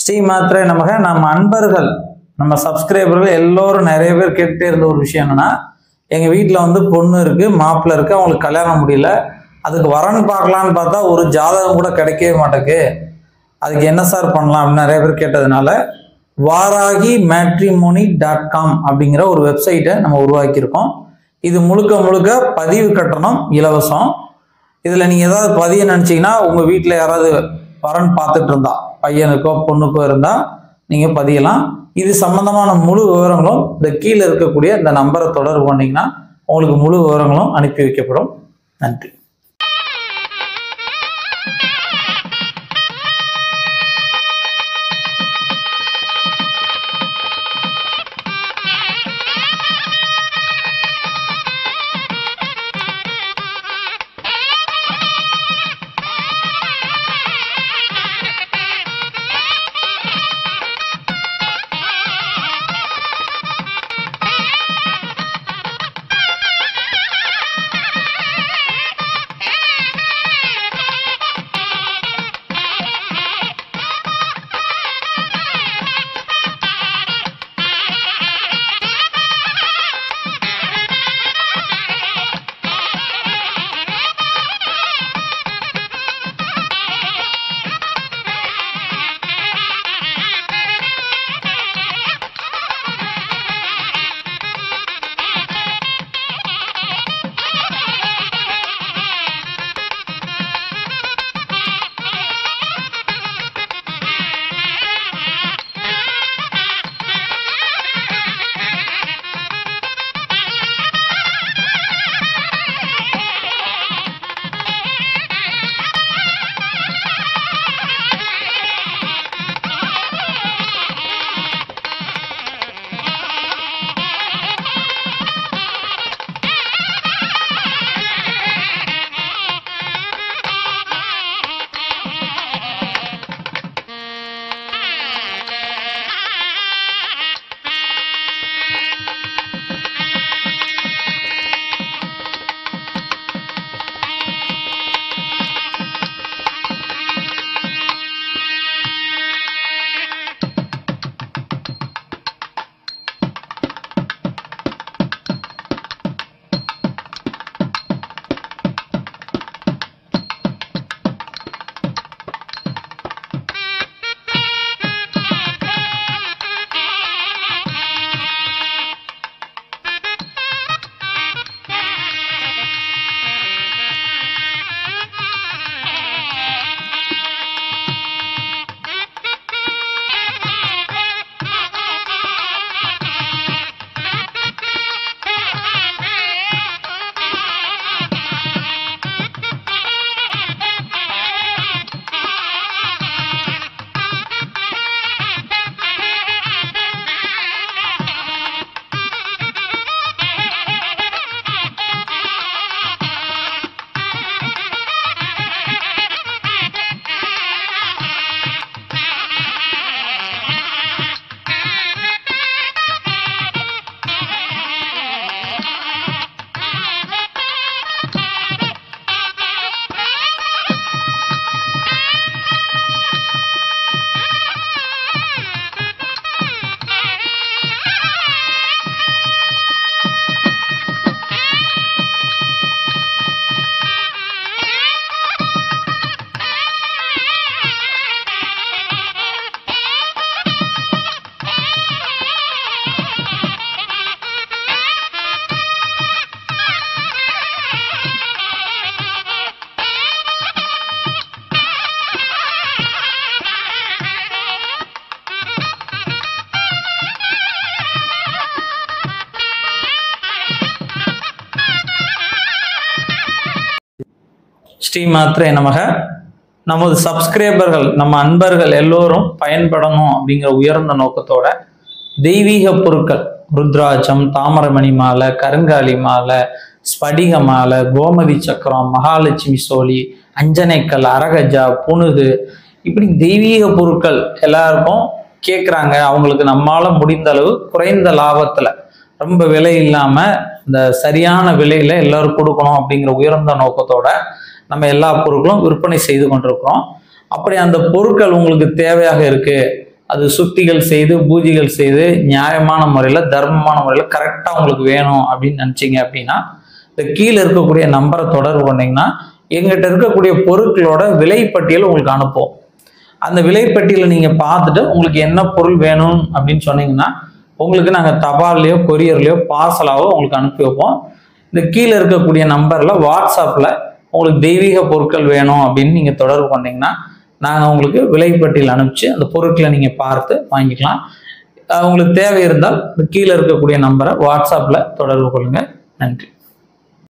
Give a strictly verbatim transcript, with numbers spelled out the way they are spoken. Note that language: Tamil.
ஸ்ரீ மாத்திரை நமக. நம்ம அன்பர்கள் நம்ம சப்ஸ்கிரைபர்கள் எல்லோரும் நிறைய பேர் கேட்டுட்டே இருந்த ஒரு விஷயம் என்னன்னா, எங்க வீட்டில் வந்து பொண்ணு இருக்கு, மாப்பிள்ளை இருக்கு, அவங்களுக்கு கல்யாணம் முடியல, அதுக்கு வரன் பார்க்கலான்னு பார்த்தா ஒரு ஜாதகம் கூட கிடைக்கவே மாட்டேக்கு, அதுக்கு என்ன சார் பண்ணலாம் அப்படின்னு நிறைய பேர் கேட்டதுனால வாராகி மேட்ரிமோனி டாட் காம் அப்படிங்கிற ஒரு வெப்சைட்டை நம்ம உருவாக்கியிருக்கோம். இது முழுக்க முழுக்க பதிவு கட்டணம் இலவசம். இதில் நீங்கள் ஏதாவது பதிய நினச்சிங்கன்னா, உங்கள் வீட்டில் யாராவது வரன் பார்த்துட்டு இருந்தா, பையனுக்கோ பொண்ணுக்கோ இருந்தால் நீங்கள் பதியலாம். இது சம்பந்தமான முழு விவரங்களும் இந்த கீழே இருக்கக்கூடிய இந்த நம்பரை தொடர்பு பண்ணிங்கன்னா உங்களுக்கு முழு விவரங்களும் அனுப்பி வைக்கப்படும். நன்றி. ஸ்ரீ மாத்திரை நமக. நமது சப்ஸ்கிரைபர்கள் நம்ம அன்பர்கள் எல்லோரும் பயன்படணும் அப்படிங்கிற உயர்ந்த நோக்கத்தோட தெய்வீக பொருட்கள் ருத்ராட்சம், தாமரமணி மாலை, கருங்காலி மாலை, ஸ்படிக மாலை, கோமதி சக்கரம், மகாலட்சுமி சோழி, அஞ்சனைக்கல், அரகஜா, புனுகு, இப்படி தெய்வீக பொருட்கள் எல்லாருக்கும் கேட்குறாங்க. அவங்களுக்கு நம்மால முடிந்த அளவு குறைந்த லாபத்துல ரொம்ப விலை இல்லாம இந்த சரியான விலையில எல்லாரும் கொடுக்கணும் அப்படிங்கிற உயர்ந்த நோக்கத்தோட நம்ம எல்லா பொருட்களும் விற்பனை செய்து கொண்டிருக்கிறோம். அப்படி அந்த பொருட்கள் உங்களுக்கு தேவையாக இருக்கு, அது சுத்திகள் செய்து பூஜைகள் செய்து நியாயமான முறையில் தர்மமான முறையில் கரெக்டாக உங்களுக்கு வேணும் அப்படின்னு நினச்சிங்க அப்படின்னா இந்த கீழே இருக்கக்கூடிய நம்பரை தொடர்பு பண்ணிங்கன்னா எங்கிட்ட இருக்கக்கூடிய பொருட்களோட விலைப்பட்டியல் உங்களுக்கு அனுப்புவோம். அந்த விலைப்பட்டியலை நீங்கள் பார்த்துட்டு உங்களுக்கு என்ன பொருள் வேணும் அப்படின்னு சொன்னீங்கன்னா உங்களுக்கு நாங்கள் தபால்லையோ கொரியர்லையோ பார்சலாவோ உங்களுக்கு அனுப்பி வைப்போம். இந்த கீழே இருக்கக்கூடிய நம்பரில் வாட்ஸ்அப்பில் உங்களுக்கு தெய்வீக பொருட்கள் வேணும் அப்படின்னு நீங்கள் தொடர்பு பண்ணிங்கன்னா நாங்கள் உங்களுக்கு விலைப்பட்டியல் அனுப்பிச்சு அந்த பொருட்களை நீங்கள் பார்த்து வாங்கிக்கலாம். உங்களுக்கு தேவை இருந்தால் கீழே இருக்கக்கூடிய நம்பரை வாட்ஸ்அப்பில் தொடர்பு கொள்ளுங்கள். நன்றி.